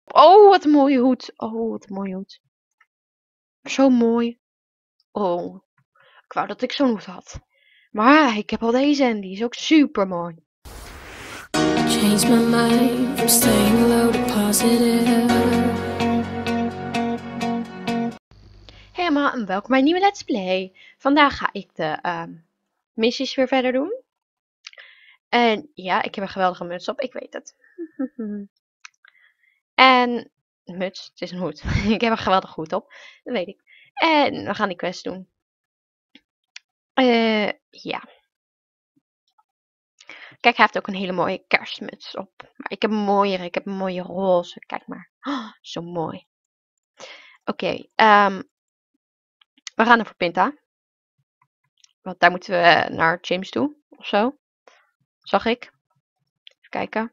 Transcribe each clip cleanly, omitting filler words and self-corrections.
Oh, wat een mooie hoed. Oh, wat een mooie hoed. Zo mooi. Oh, ik wou dat ik zo'n hoed had. Maar ik heb al deze en die is ook super mooi. Change my mind from staying low to positive. Hey allemaal en welkom bij een nieuwe Let's Play. Vandaag ga ik de missies weer verder doen. En ja, ik heb een geweldige muts op, ik weet het. En muts, het is een hoed. Ik heb een geweldige hoed op, dat weet ik. En we gaan die quest doen. Ja. Kijk, hij heeft ook een hele mooie kerstmuts op. Maar ik heb een mooiere, ik heb een mooie roze. Kijk maar. Oh, zo mooi. Oké, we gaan er voor Pinta. Want daar moeten we naar James toe, of zo. Zag ik. Even kijken.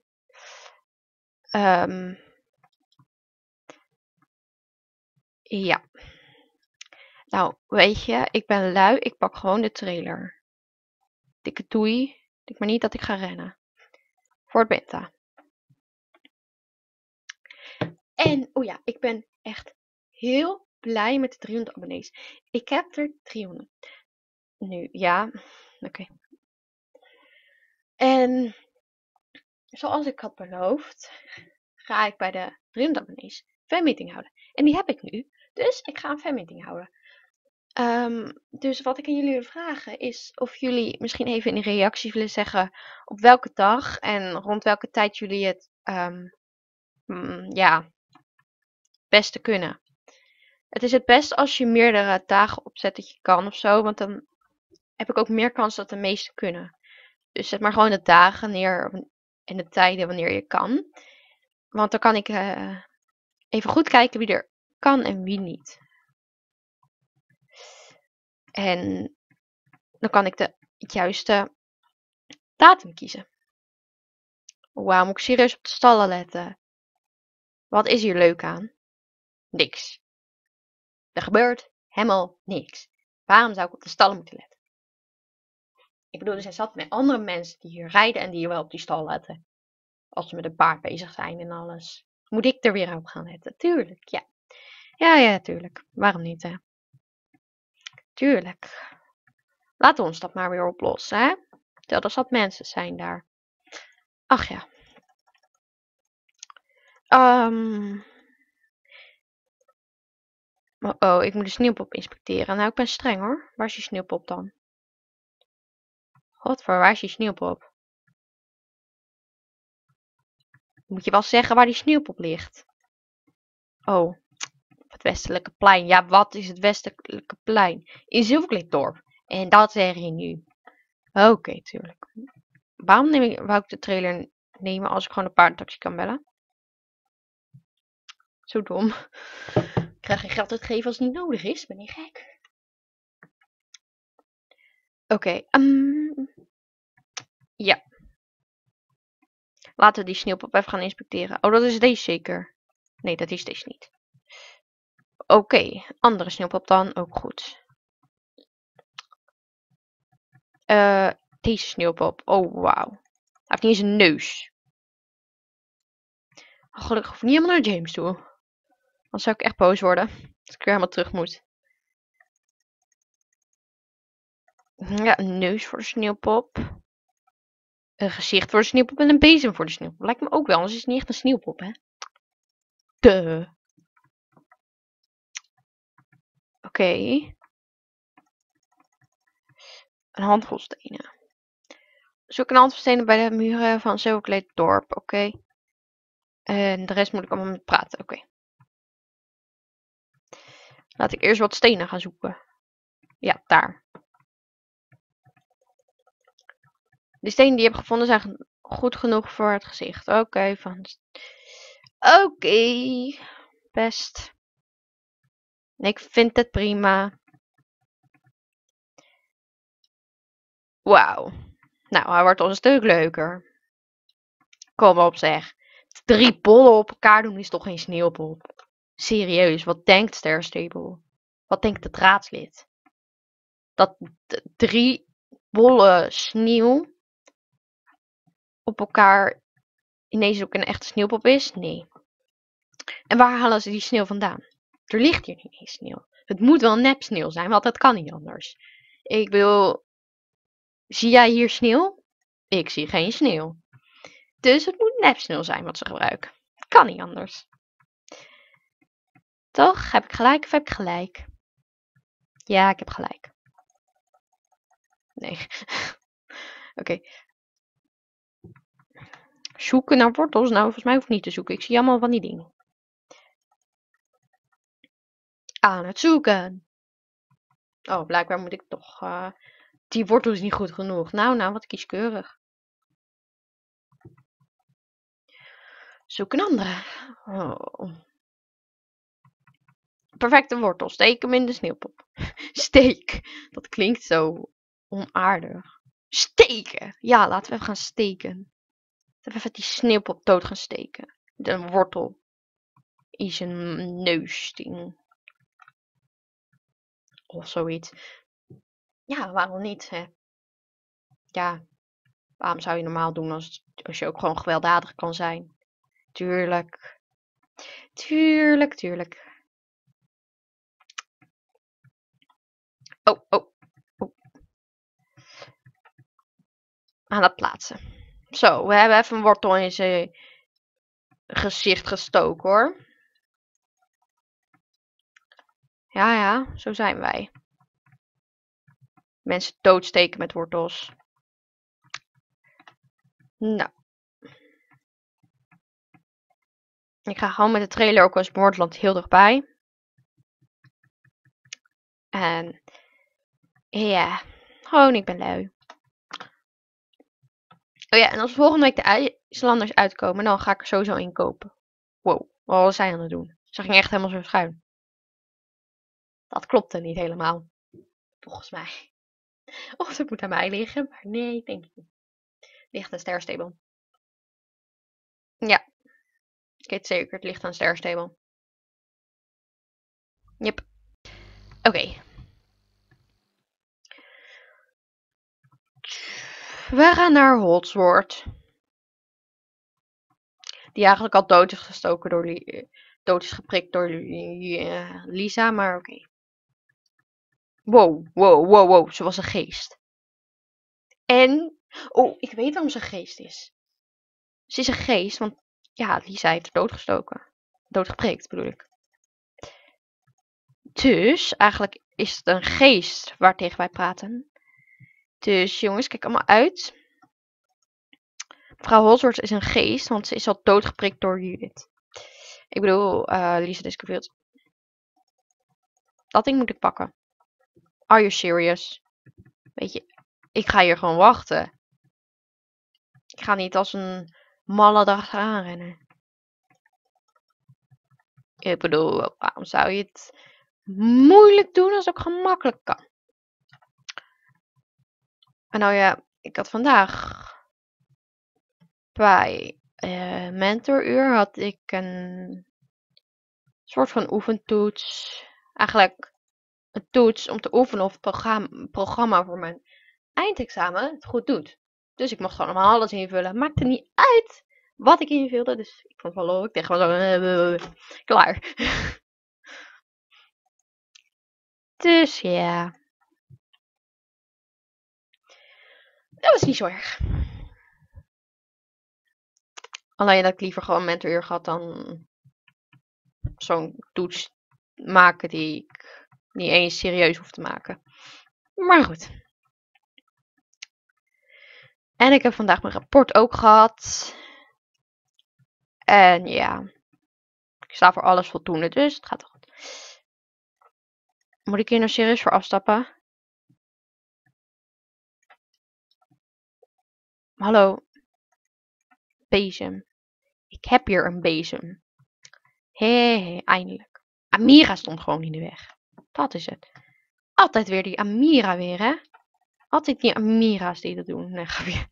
Ja. Nou, weet je, ik ben lui. Ik pak gewoon de trailer. Dikke doei. Denk maar niet dat ik ga rennen. Voor het Pinta. En, oh ja, ik ben echt heel blij met de 300 abonnees. Ik heb er 300. Nu, ja. Oké. En zoals ik had beloofd, ga ik bij de 300 abonnees fanmeeting houden. En die heb ik nu. Dus ik ga een fanmeeting houden. Dus wat ik aan jullie wil vragen is of jullie misschien even in de reactie willen zeggen op welke dag en rond welke tijd jullie het ja, beste kunnen. Het is het best als je meerdere dagen opzet dat je kan of zo, want dan heb ik ook meer kans dat de meeste kunnen. Dus zet maar gewoon de dagen neer en de tijden wanneer je kan. Want dan kan ik even goed kijken wie er kan en wie niet. En dan kan ik de juiste datum kiezen. Wauw, moet ik serieus op de stallen letten? Wat is hier leuk aan? Niks. Er gebeurt helemaal niks. Waarom zou ik op de stallen moeten letten? Ik bedoel, er zijn zat met andere mensen die hier rijden en die hier wel op die stal letten. Als ze met een paard bezig zijn en alles. Moet ik er weer op gaan letten? Tuurlijk, ja. Ja, tuurlijk. Waarom niet, hè? Tuurlijk. Laten we ons dat maar weer oplossen, hè? Stel, er zat mensen zijn daar. Ach ja. Oh, ik moet de sneeuwpop inspecteren. Nou, ik ben streng hoor. Waar is die sneeuwpop dan? Godver, waar is die sneeuwpop? Moet je wel zeggen waar die sneeuwpop ligt? Oh, het westelijke plein. Ja, wat is het westelijke plein? In Zilverkleedorp. En dat zeg je nu. Oké, tuurlijk. Waarom wou ik de trailer nemen als ik gewoon een paardentaxi kan bellen? Zo dom. Ik krijg geen geld uitgeven als het niet nodig is. Ben je gek? Oké, ja. Laten we die sneeuwpop even gaan inspecteren. Oh, dat is deze zeker. Nee, dat is deze niet. Oké, andere sneeuwpop dan. Ook goed. Deze sneeuwpop. Oh, wauw. Hij heeft niet eens een neus. Oh, gelukkig hoef ik niet helemaal naar James toe. Dan zou ik echt boos worden. Als ik weer helemaal terug moet. Ja, een neus voor de sneeuwpop. Een gezicht voor de sneeuwpop en een bezem voor de sneeuwpop. Lijkt me ook wel, anders is het niet echt een sneeuwpop, hè? Duh. Oké. Een handvol stenen. Zoek een handvol stenen bij de muren van Zilverkleedorp. Oké. En de rest moet ik allemaal met praten. Oké. Laat ik eerst wat stenen gaan zoeken. Ja, daar. De stenen die ik heb gevonden zijn goed genoeg voor het gezicht. Oké, Oké. Best. Ik vind het prima. Wauw. Nou, hij wordt al een stuk leuker. Kom op zeg. 3 bollen op elkaar doen is toch geen sneeuwpop? Serieus, wat denkt Ster Stable? Wat denkt het raadslid? Dat 3 bollen sneeuw op elkaar ineens ook een echte sneeuwpop is? Nee. En waar halen ze die sneeuw vandaan? Er ligt hier niet eens sneeuw. Het moet wel nepsneeuw zijn, want dat kan niet anders. Ik bedoel, zie jij hier sneeuw? Ik zie geen sneeuw. Dus het moet nepsneeuw zijn wat ze gebruiken. Kan niet anders. Toch? Heb ik gelijk of heb ik gelijk? Ja, ik heb gelijk. Nee. Oké. Zoeken naar wortels? Nou, volgens mij hoef ik niet te zoeken. Ik zie allemaal van die dingen. Aan het zoeken. Oh, blijkbaar moet ik toch... die wortel is niet goed genoeg. Nou, wat kieskeurig. Zoek een andere. Oh. Perfecte wortel. Steek hem in de sneeuwpop. Steek. Dat klinkt zo onaardig. Steken. Ja, laten we even gaan steken. Laten we even die sneeuwpop dood gaan steken. De wortel. In zijn neusding. Of zoiets. Ja, waarom niet, hè? Ja, waarom zou je normaal doen als je ook gewoon gewelddadig kan zijn? Tuurlijk. Tuurlijk. Oh. Aan het plaatsen. Zo, we hebben even een wortel in zijn gezicht gestoken, hoor. Ja, zo zijn wij. Mensen doodsteken met wortels. Nou. Ik ga gewoon met de trailer, ook als Moordland heel dichtbij. En ja, gewoon ik ben lui. Oh ja, en als volgende week de IJslanders uitkomen, dan ga ik er sowieso in kopen. Wow, wat was zij aan het doen? Ze ging echt helemaal zo schuin. Dat klopte niet helemaal. Volgens mij. Of het moet aan mij liggen, maar nee, denk ik niet. Ligt aan Sterstable. Ja, ik weet zeker, het ligt aan Sterstable. Yep. Oké. We gaan naar Holdsworth. Die eigenlijk al dood is gestoken door dood is geprikt door Lisa, maar oké. Wow, ze was een geest. En, oh, ik weet waarom ze een geest is. Ze is een geest, want ja, Lisa heeft haar doodgestoken. Doodgeprikt bedoel ik. Dus, eigenlijk is het een geest waar tegen wij praten. Dus jongens, kijk allemaal uit. Mevrouw Holdsworth is een geest, want ze is al doodgeprikt door Judith. Ik bedoel, Lisa Discovery. Dat ding moet ik pakken. Are you serious? Weet je, ik ga hier gewoon wachten. Ik ga niet als een malle dag eraan rennen. Ik bedoel, waarom zou je het moeilijk doen als het ook gemakkelijk kan? En nou ja, ik had vandaag bij mentoruur had ik een soort van oefentoets. Eigenlijk een toets om te oefenen of het programma voor mijn eindexamen het goed doet. Dus ik mocht gewoon allemaal alles invullen. Maakte niet uit wat ik invulde. Dus ik vond het wel leuk. Ik dacht gewoon zo, klaar. Dus ja. Dat was niet zo erg. Alleen dat ik liever gewoon mentoruur had dan zo'n toets maken die ik niet eens serieus hoef te maken. Maar goed. En ik heb vandaag mijn rapport ook gehad. En ja. Ik sta voor alles voldoende, dus het gaat goed. Moet ik hier nou serieus voor afstappen? Hallo. Bezem. Ik heb hier een bezem. Hé, eindelijk. Amira stond gewoon in de weg. Dat is het. Altijd weer die Amira weer, hè? Altijd die Amira's die dat doen. Nee, grapje.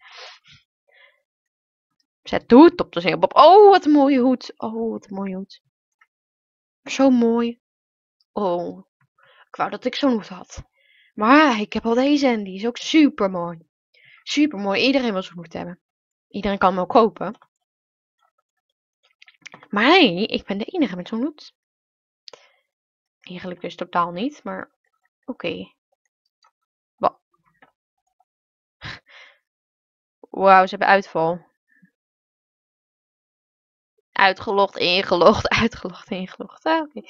Zet de hoed op de sneeuwpop. Oh, wat een mooie hoed. Oh, wat een mooie hoed. Zo mooi. Oh, ik wou dat ik zo'n hoed had. Maar ik heb al deze en die is ook super mooi. Super mooi. Iedereen wil zo'n hoed hebben. Iedereen kan hem ook kopen. Maar nee, ik ben de enige met zo'n hoed. Eigenlijk dus totaal niet, maar oké. Wauw, ze hebben uitval. Uitgelogd, ingelogd, uitgelogd, ingelogd. Ah, oké.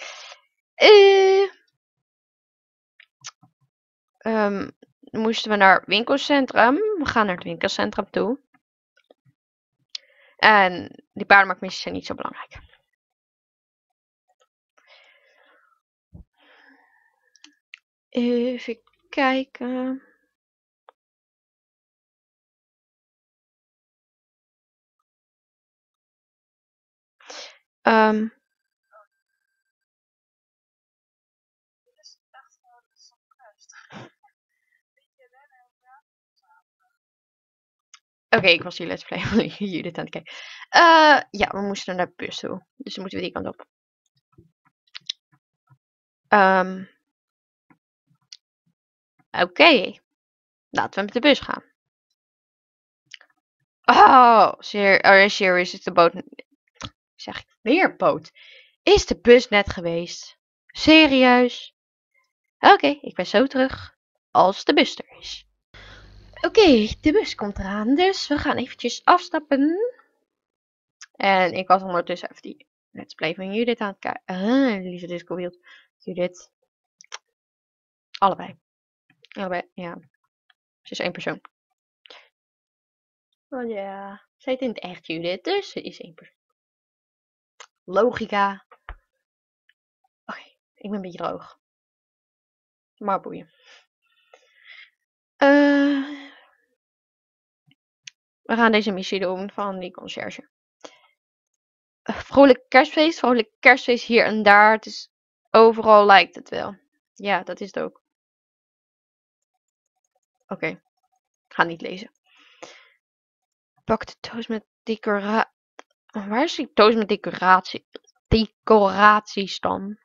Moesten we naar het winkelcentrum. We gaan naar het winkelcentrum toe. En die paardenmaakmissies zijn niet zo belangrijk. Even kijken. Oké, ik was hier let's play van Judith aan het kijken. Ja, we moesten naar de bus toe. Dus dan moeten we die kant op. Oké. Laten we met de bus gaan. Oh, serieus is de boot... Zeg ik weer boot? Is de bus net geweest? Serieus? Oké, ik ben zo terug als de bus er is. Oké, de bus komt eraan, dus we gaan eventjes afstappen. En ik was ondertussen even die let's play van Judith aan het kijken. Lieve Disco Wild. Judith. Allebei. Allebei, ja. Ze is één persoon. Oh ja, ze heet in het echt Judith, dus ze is één persoon. Logica. Oké, ik ben een beetje droog. Maar boeien. We gaan deze missie doen van die conciërge. Vrolijk kerstfeest hier en daar. Het is, overal lijkt het wel. Ja, dat is het ook. Oké, ik ga niet lezen. Pak de doos met decoratie. Waar is die doos met decoraties dan?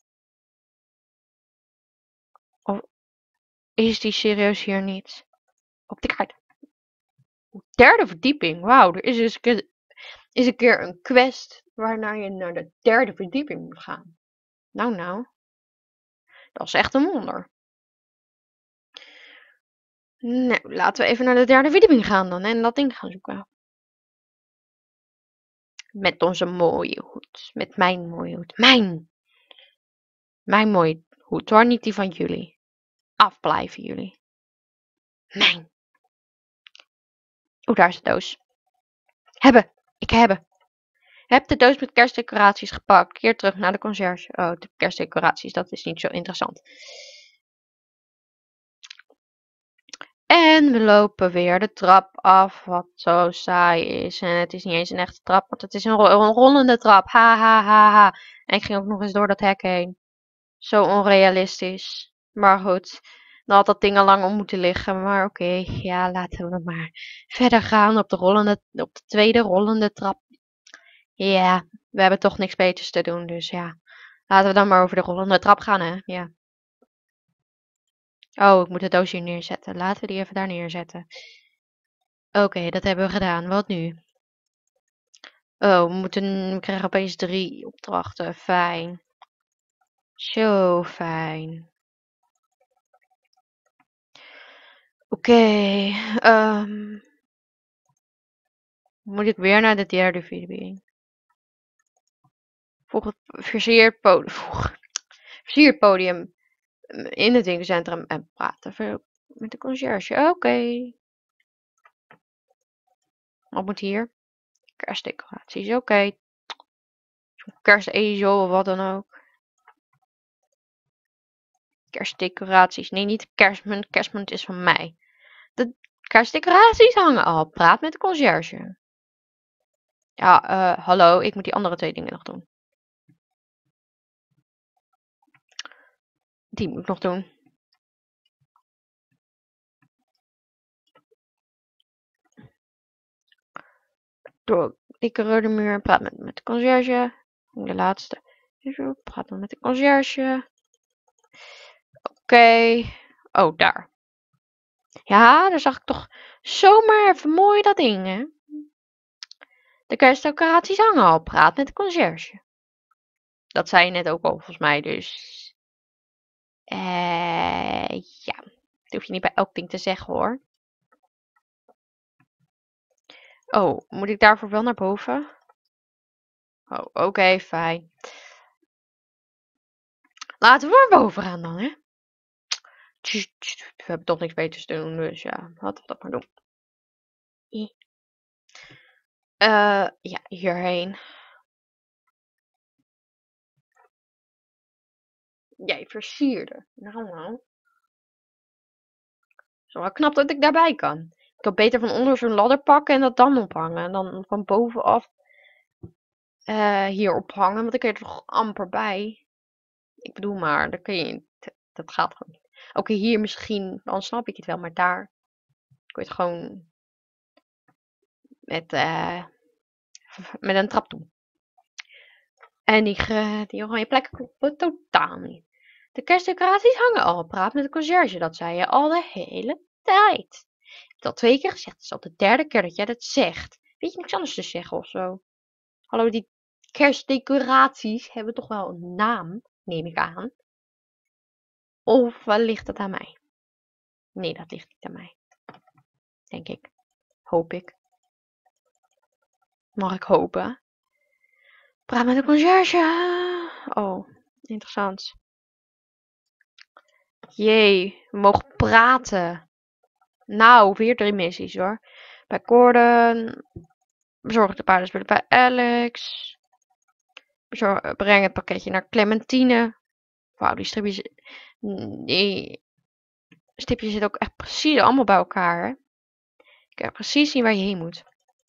Of is die serieus hier niet? Op de kaart. Derde verdieping. Wauw, er is dus een keer een quest waarna je naar de derde verdieping moet gaan. Nou. Dat is echt een wonder. Nou, laten we even naar de derde verdieping gaan dan en dat ding gaan zoeken. Met onze mooie hoed. Met mijn mooie hoed. Mijn mooie hoed hoor, niet die van jullie. Afblijven jullie. Mijn. Daar is de doos. Ik heb de doos met kerstdecoraties gepakt. Keer terug naar de conciërge. Oh, de kerstdecoraties, dat is niet zo interessant. En we lopen weer de trap af, wat zo saai is. En het is niet eens een echte trap, want het is een rollende trap. Ha, ha, ha, ha. En ik ging ook nog eens door dat hek heen. Zo onrealistisch. Maar goed, dan had dat ding al lang om moeten liggen. Maar oké, ja, laten we maar verder gaan op de tweede rollende trap. Ja, we hebben toch niks beters te doen, dus ja. Laten we dan maar over de rollende trap gaan, hè. Ja. Oh, ik moet de doos hier neerzetten. Laten we die even daar neerzetten. Oké, dat hebben we gedaan. Wat nu? Oh, we krijgen opeens 3 opdrachten. Fijn. Zo fijn. Oké, moet ik weer naar de derde verdieping? Voeg het versierd podium in het winkelcentrum en praten met de conciërge. Oké. Wat moet hier? Kerstdecoraties, oké. Kerstezel of wat dan ook. Kerstdecoraties. Nee, niet kerstmunt. Kerstmunt is van mij. De kerstdecoraties hangen al. Praat met de conciërge. Ja, hallo. Ik moet die andere 2 dingen nog doen. Die moet ik nog doen. Door dikke rode muur. Praat met de conciërge. De laatste. Praat dan met de conciërge. Oké. Oh, daar. Ja, daar zag ik toch zomaar even mooi dat ding, hè. De kerstdecoraties hangen al. Praat met de conciërge. Dat zei je net ook al, volgens mij, dus... ja. Dat hoef je niet bij elk ding te zeggen, hoor. Oh, moet ik daarvoor wel naar boven? Oh, oké, fijn. Laten we naar boven gaan dan, hè. We hebben toch niks beters te doen, dus ja, laten we dat maar doen. Ja, hierheen. Jij versierde. Nou. Zo wel knap dat ik daarbij kan. Ik kan beter van onder zo'n ladder pakken en dat dan ophangen. En dan van bovenaf hier ophangen, want dan kun je er toch amper bij. Ik bedoel maar, dan kun je... Dat gaat gewoon niet. Oké, hier misschien, dan snap ik het wel, maar daar kun je het gewoon met een trap doen. En die oranje plekken kloppen totaal niet. De kerstdecoraties hangen al. Praat met de conciërge, dat zei je al de hele tijd. Ik heb het al 2 keer gezegd. Het is al de 3e keer dat jij dat zegt. Weet je niks anders te zeggen of zo? Hallo, die kerstdecoraties hebben toch wel een naam, neem ik aan. Of ligt het aan mij? Nee, dat ligt niet aan mij. Denk ik. Hoop ik. Mag ik hopen? Praat met de conciërge. Oh, interessant. Jee, we mogen praten. Nou, weer 3 missies hoor. Bij Gordon. Bezorg de paardenspullen bij Alex. Breng het pakketje naar Clementine. Wauw, die stipjes. Die stipjes zitten ook echt precies allemaal bij elkaar. Hè? Ik kan precies zien waar je heen moet.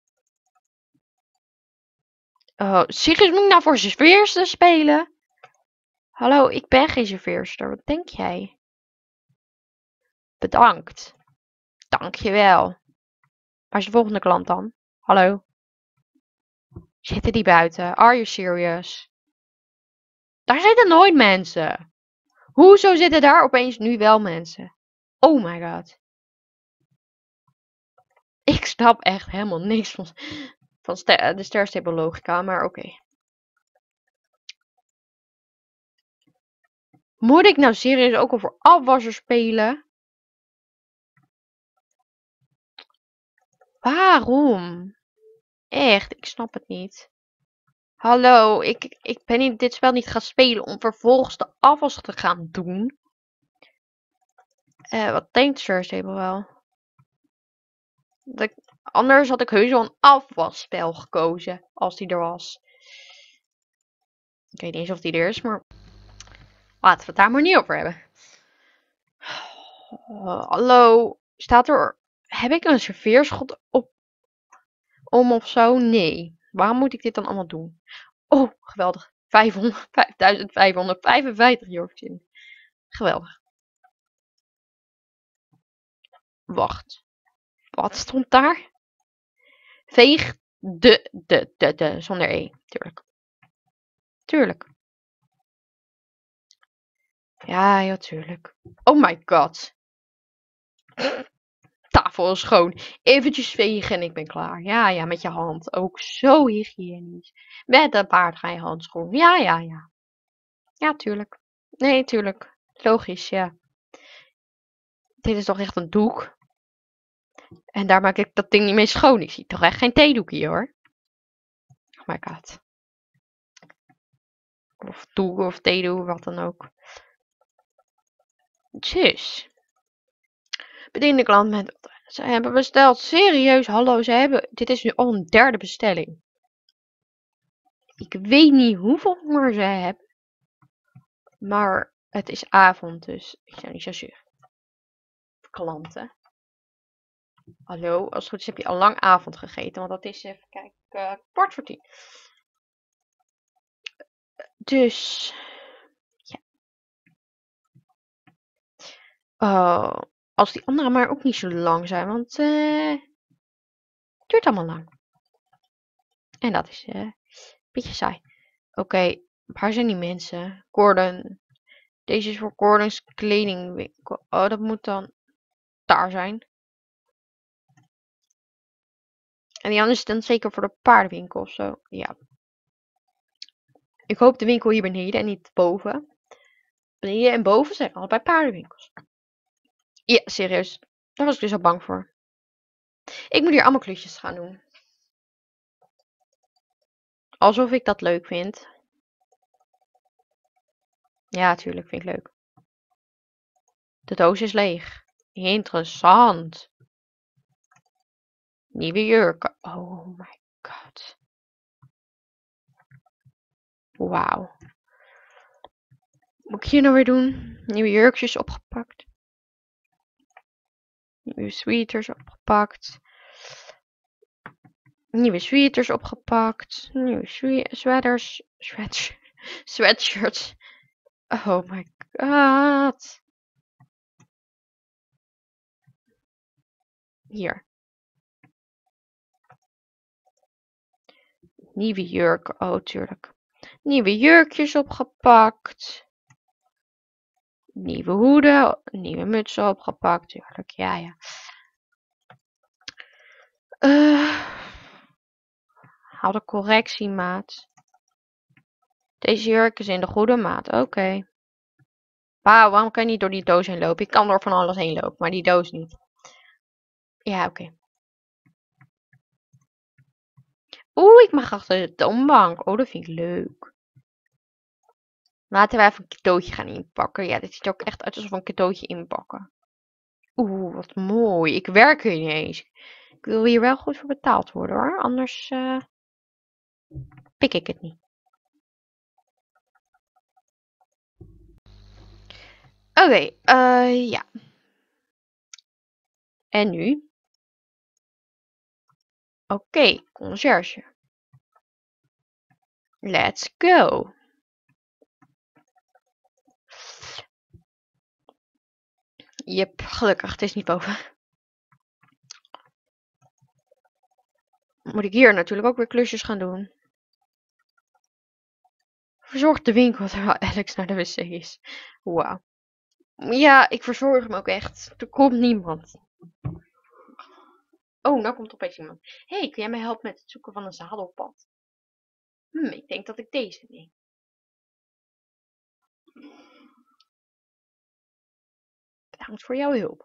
Oh, Sigrid moet nou voor serveerster spelen? Hallo, ik ben geen serveerster. Wat denk jij? Bedankt. Dankjewel. Waar is de volgende klant dan? Hallo? Zitten die buiten? Are you serious? Daar zitten nooit mensen. Hoezo zitten daar opeens nu wel mensen? Oh my god. Ik snap echt helemaal niks van de sterrenstapel logica, maar oké. Moet ik nou serieus ook over afwasser spelen? Waarom? Echt, ik snap het niet. Hallo, ik ben dit spel niet gaan spelen om vervolgens de afwas te gaan doen. Wat denkt sterrenstapel wel? Anders had ik heus wel een afwasspel gekozen, als die er was. Ik weet niet eens of die er is, maar laten we het daar maar niet over hebben. Hallo, staat er... Heb ik een serveerschot om of zo? Nee. Waarom moet ik dit dan allemaal doen? Oh, geweldig. 5555 Yorkshire. Geweldig. Wacht. Wat stond daar? Veeg de, zonder E. Tuurlijk. Tuurlijk. Ja, tuurlijk. Oh my god. Tafel is schoon. Eventjes vegen en ik ben klaar. Ja, met je hand. Ook zo hygiënisch. Met een paardrij handschoen. Ja. Ja, tuurlijk. Nee, tuurlijk. Logisch, ja. Dit is toch echt een doek? En daar maak ik dat ding niet mee schoon. Ik zie toch echt geen theedoekje hoor. Oh my god. Of doek of theedoek, wat dan ook. Tjus. Bedien de klant met... Ze hebben besteld. Serieus, hallo. Dit is nu al een 3e bestelling. Ik weet niet hoeveel honger ze hebben. Maar het is avond, dus ik zou niet zo zuur. Klanten. Hallo, als het goed is heb je al lang avond gegeten. Want dat is, even kijken, 9:15. Dus, ja. Oh, als die anderen maar ook niet zo lang zijn. Want het duurt allemaal lang. En dat is een beetje saai. Oké, waar zijn die mensen? Gordon. Deze is voor Gordon's kledingwinkel. Oh, dat moet dan daar zijn. En die andere is dan zeker voor de paardenwinkel of zo. Ja. Ik hoop de winkel hier beneden en niet boven. Beneden en boven zijn allebei paardenwinkels. Ja, serieus. Daar was ik dus al bang voor. Ik moet hier allemaal klusjes gaan doen. Alsof ik dat leuk vind. Ja, tuurlijk vind ik leuk. De doos is leeg. Interessant. Nieuwe jurken. Oh my god. Wauw. Moet ik hier nou weer doen? Nieuwe jurkjes opgepakt. Nieuwe sweaters opgepakt. Nieuwe sweaters opgepakt. Nieuwe sweaters. Sweatshirts. Oh my god. Hier. Nieuwe jurken. Oh, tuurlijk. Nieuwe jurkjes opgepakt. Nieuwe hoeden. Nieuwe mutsen opgepakt. Tuurlijk, ja, ja. Haal de correctiemaat. Deze jurk is in de goede maat. Oké. Wauw, waarom kan je niet door die doos heen lopen? Ik kan door van alles heen lopen, maar die doos niet. Ja, oké. Oeh, ik mag achter de toonbank. Oh, dat vind ik leuk. Laten we even een cadeautje gaan inpakken. Ja, dit ziet er ook echt uit alsof we een cadeautje inpakken. Oeh, wat mooi. Ik werk hier niet eens. Ik wil hier wel goed voor betaald worden hoor. Anders pik ik het niet. Oké, ja. En nu? Oké, conciërge. Let's go. Jep, gelukkig. Het is niet boven. Moet ik hier natuurlijk ook weer klusjes gaan doen. Verzorg de winkel terwijl Alex naar de wc is. Wauw. Ja, ik verzorg hem ook echt. Er komt niemand. Oh, nou komt opeens iemand. Hey, kun jij mij helpen met het zoeken van een zadelpad? Ik denk dat ik deze neem. Bedankt voor jouw hulp.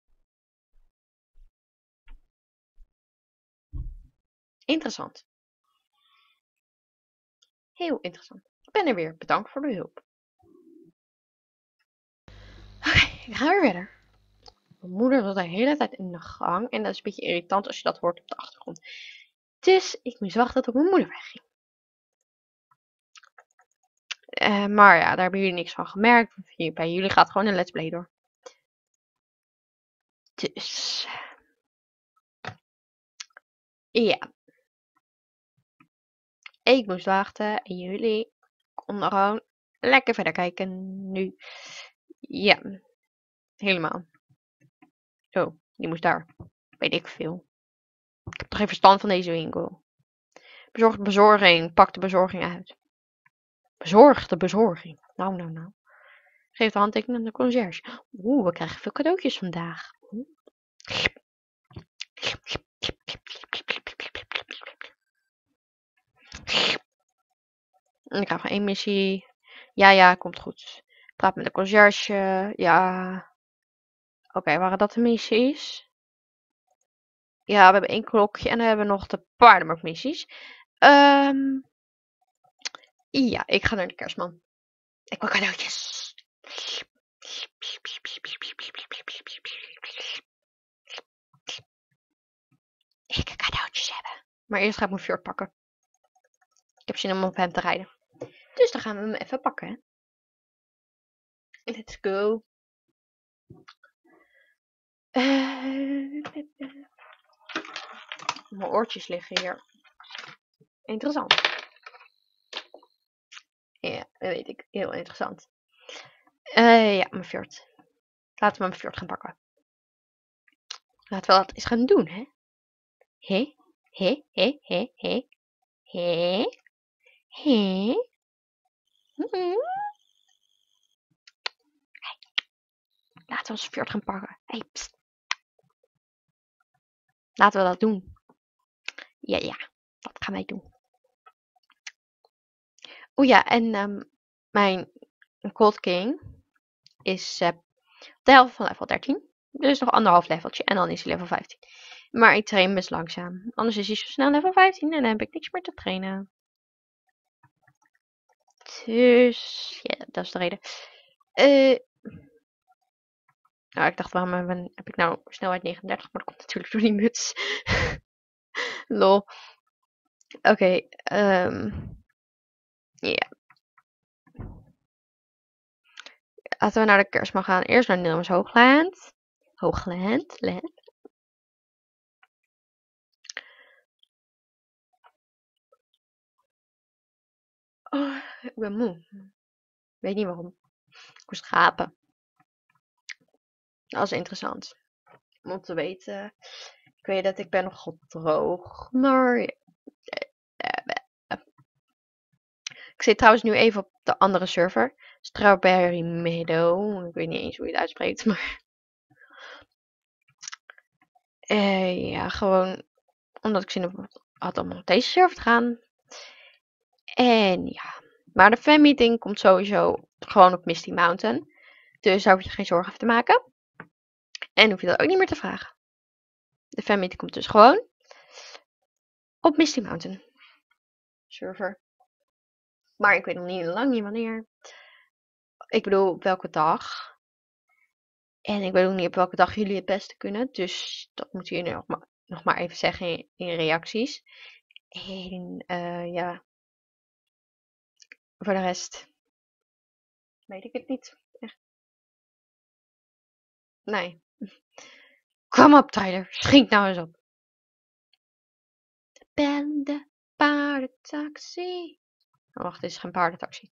Interessant. Heel interessant. Ik ben er weer. Bedankt voor de hulp. Oké, ik ga weer verder. Mijn moeder zat de hele tijd in de gang. En dat is een beetje irritant als je dat hoort op de achtergrond. Dus ik moest wachten tot mijn moeder wegging. Maar ja, daar hebben jullie niks van gemerkt. Bij jullie gaat gewoon een let's play door. Dus. Ja. Ik moest wachten en jullie konden gewoon lekker verder kijken nu. Ja, helemaal. Oh, die moest daar. Weet ik veel. Ik heb toch geen verstand van deze winkel. Bezorg de bezorging. Pak de bezorging uit. Bezorg de bezorging. Nou. Geef de handtekening aan de conciërge. Oeh, we krijgen veel cadeautjes vandaag. En ik krijg nog 1 missie. Ja, komt goed. Praat met de conciërge. Ja. Oké, waren dat de missies? Ja, we hebben 1 klokje en dan hebben we nog de paardenmarktmissies. Ja, ik ga naar de kerstman. Ik wil cadeautjes. Ik ga cadeautjes hebben. Maar eerst ga ik mijn fjord pakken. Ik heb zin om op hem te rijden. Dus dan gaan we hem even pakken. Hè? Let's go. Mijn oortjes liggen hier. Interessant. Ja, dat weet ik. Heel interessant. Ja, mijn fjord. Laten we mijn fjord gaan pakken. Laten we dat eens gaan doen, hè? Hé? Laten we ons fjord gaan pakken. Hey, pst. Laten we dat doen. Ja, dat gaan wij doen. Oh ja, en mijn Cold King is de helft van level 13. Dus nog 1,5 leveltje en dan is hij level 15. Maar ik train best langzaam. Anders is hij zo snel level 15 en dan heb ik niks meer te trainen. Dus ja, dat is de reden. Nou, ik dacht, waarom heb ik nou snelheid 39? Maar dat komt natuurlijk door die muts. Lol. Oké, ja. Laten we naar de kerstman gaan. Eerst naar Nilmers Hoogland. Land. Oh, ik ben moe. Weet niet waarom. Ik moest gapen. Dat is interessant. Om te weten. Ik weet dat ik ben nog droog. Maar ja. Ik zit trouwens nu even op de andere server. Strawberry Meadow. Ik weet niet eens hoe je het uitspreekt. Maar ja, gewoon omdat ik zin had om op deze server te gaan. En ja. Maar de fanmeeting komt sowieso gewoon op Misty Mountain. Dus daar hoef je geen zorgen over te maken. En hoef je dat ook niet meer te vragen. De fanmeeting komt dus gewoon op Misty Mountain server. Maar ik weet nog niet lang niet wanneer. Ik bedoel op welke dag. En ik weet ook niet op welke dag jullie het beste kunnen. Dus dat moeten jullie nog maar even zeggen in reacties. En ja. Voor de rest weet ik het niet. Echt. Nee. Kom op Tyler. Schiet nou eens op. Ben de paardentaxi. Oh, wacht, dit is geen paardentaxi.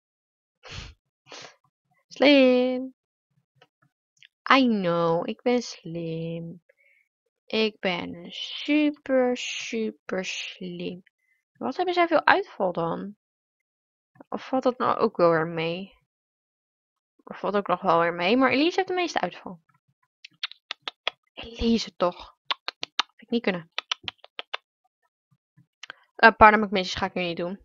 Slim. I know, ik ben slim. Ik ben super slim. Wat hebben zij veel uitval dan? Of valt dat nou ook wel weer mee? Of valt ook nog wel weer mee, maar Elise heeft de meeste uitval. Elise toch. Vind ik niet kunnen. Paardenmissies ga ik nu niet doen.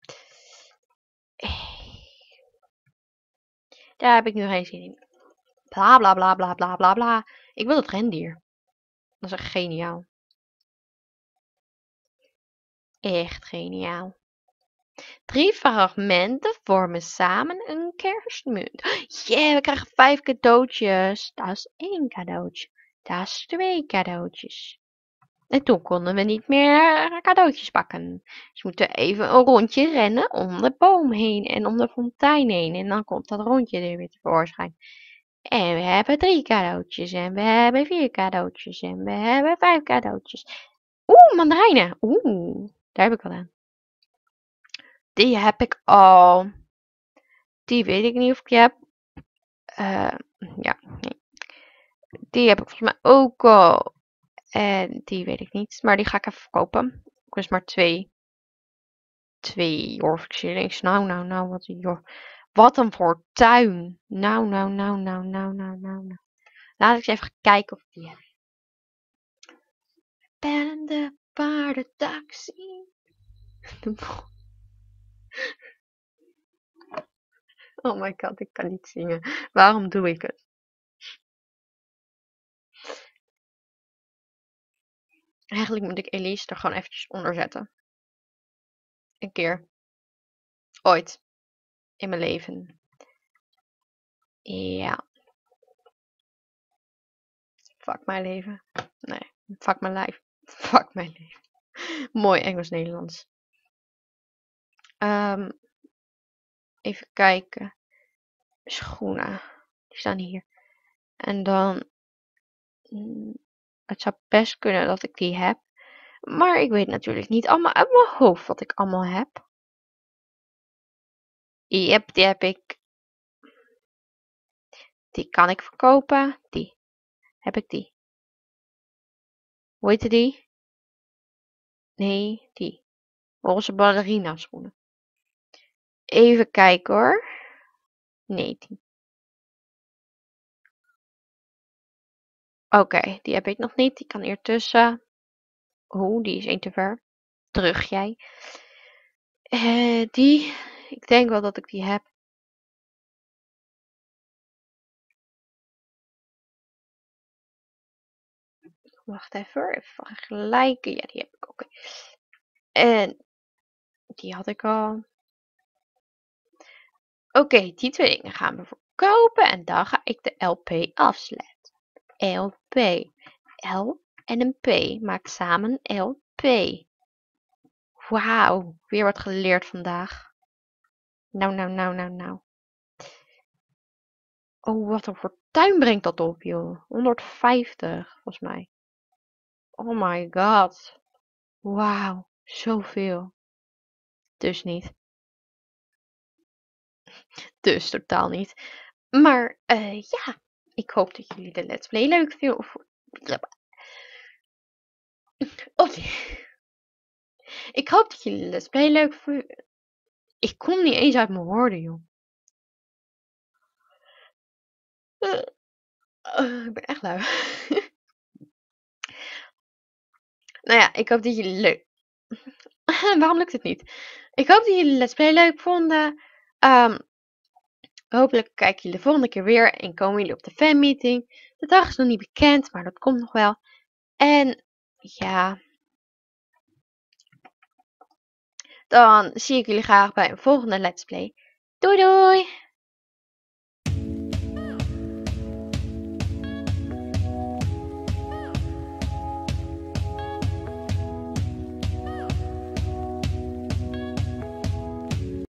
Daar heb ik nu geen zin in. Bla bla bla bla bla bla bla. Ik wil het rendier. Dat is echt geniaal. Echt geniaal. 3 fragmenten vormen samen een kerstmunt. Yeah, we krijgen 5 cadeautjes. Dat is 1 cadeautje. Dat is 2 cadeautjes. En toen konden we niet meer cadeautjes pakken. Dus moeten we even een rondje rennen om de boom heen en om de fontein heen. En dan komt dat rondje er weer tevoorschijn. En we hebben 3 cadeautjes. En we hebben 4 cadeautjes. En we hebben 5 cadeautjes. Oeh, mandarijnen. Oeh, daar heb ik wel aan. Die heb ik al. Die weet ik niet of ik die heb. Ja, nee. Die heb ik volgens mij ook al. En die weet ik niet. Maar die ga ik even verkopen. Ik was maar 2 Yorkshire shillings. Nou, wat een Wat een fortuin. Nou. Laat ik eens even kijken of ik die heb. Ben de paardentaxi. Oh my god, ik kan niet zingen. Waarom doe ik het? Eigenlijk moet ik Elise er gewoon eventjes onder zetten. Een keer. Ooit. In mijn leven. Ja. Fuck mijn leven. Nee. Fuck mijn lijf. Fuck mijn leven. Mooi Engels-Nederlands. Even kijken. Schoenen. Die staan hier. En dan. Het zou best kunnen dat ik die heb. Maar ik weet natuurlijk niet allemaal uit mijn hoofd wat ik allemaal heb. Yep, die heb ik. Die kan ik verkopen. Die. Heb ik die. Hoe heette die? Nee, die. Roze ballerina schoenen. Even kijken hoor. Nee, die. Oké, die heb ik nog niet. Die kan hier tussen. Oh, die is 1 te ver. Terug jij. Die. Ik denk wel dat ik die heb. Wacht even vergelijken. Ja, die heb ik ook. En die had ik al. Oké, die 2 dingen gaan we verkopen. En dan ga ik de LP afsluiten. LP. L en een P maakt samen LP. Wauw, weer wat geleerd vandaag. Nou. Oh, wat een fortuin brengt dat op, joh. 150, volgens mij. Oh my god. Wauw, zoveel. Dus niet. Dus totaal niet. Maar ja, ik hoop dat jullie de Let's Play leuk vinden. Oh, ik hoop dat jullie de Let's Play leuk vinden. Ik kom niet eens uit mijn woorden, joh. Ik ben echt lui. Nou ja, ik hoop dat jullie leuk. Waarom lukt het niet? Ik hoop dat jullie Let's Play leuk vonden. Hopelijk kijken jullie de volgende keer weer en komen jullie op de fanmeeting. De dag is nog niet bekend, maar dat komt nog wel. En ja, dan zie ik jullie graag bij een volgende Let's Play. Doei doei!